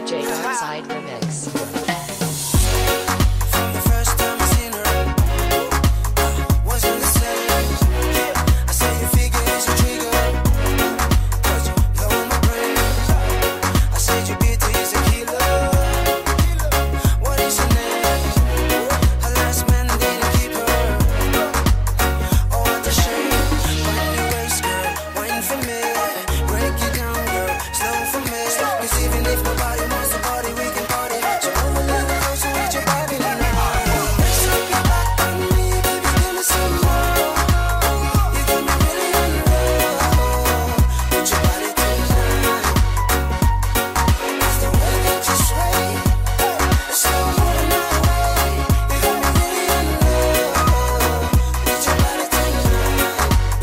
DJ Darkside Remix. From the first time I seen her, wasn't the same. I say your figure is a trigger, 'cause you blow my brain. I said your beauty is a killer. What is your name? Her last man didn't keep her. Oh, what a shame. Find your waist, girl, wine for me. Break it down, girl, slow for me. 'Cause even if nobody wants to party, we can party. So move a little closer with your body tonight. Let's up your back on me, baby, give me some more. You got me really on the road. Put your body tonight. It's the way that you sway. It's so moving my way. You got me really on the road. Put your body tonight.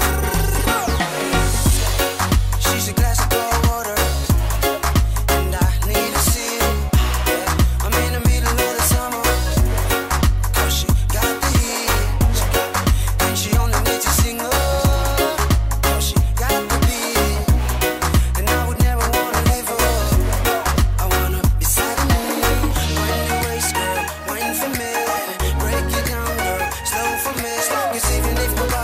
She's a glass of cold water, and I need to see it. Yeah, I'm in the middle of the summer, 'cause she got the heat. And she only needs to sing up, 'cause she got the beat. And I would never wanna leave her. I wanna be beside me. Wind your waist, girl, wine for me. Break it down, girl, slow for me. 'Cause even if nobody